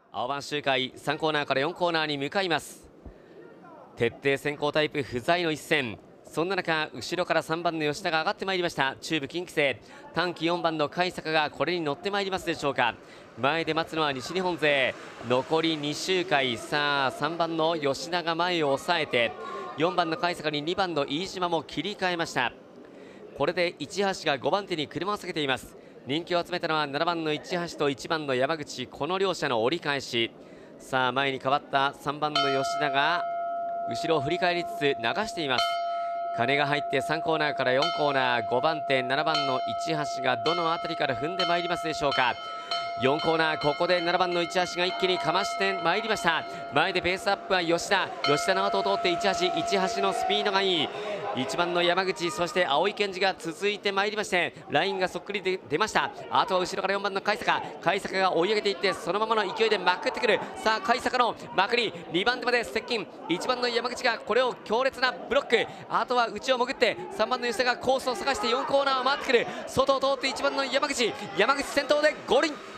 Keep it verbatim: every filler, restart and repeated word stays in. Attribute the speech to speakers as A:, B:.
A: 青番周回さんコーナーからよんコーナーに向かいます。徹底先行タイプ不在の一戦。そんな中、後ろからさんばんの吉田が上がってまいりました。中部近畿勢短期よんばんの甲斐坂がこれに乗ってまいりますでしょうか。前で待つのは西日本勢。残りに周回。さあさんばんの吉田が前を抑えて、よんばんの甲斐坂ににばんの飯島も切り替えました。これで市橋がごばん手に車を下げています。人気を集めたのはななばんの市橋といちばんの山口、この両者の折り返し。さあ前に変わったさんばんの吉田が後ろを振り返りつつ流しています。金が入ってさんコーナーからよんコーナー、ごばん手ななばんの市橋がどの辺りから踏んでまいりますでしょうか。よんコーナー、ここでななばんの市橋が一気にかましてまいりました。前でペースアップは吉田、吉田の後を通って市橋、市橋のスピードがいい。いちばんの山口、そして青井健二が続いてまいりまして、ラインがそっくりで出ました。あとは後ろからよんばんの甲斐坂、甲斐坂が追い上げていって、そのままの勢いでまくってくる。さあ甲斐坂のまくり、にばん手まで接近。いちばんの山口がこれを強烈なブロック。あとは内を潜ってさんばんの吉田がコースを探してよんコーナーを回ってくる。外を通っていちばんの山口、山口先頭でゴールイン。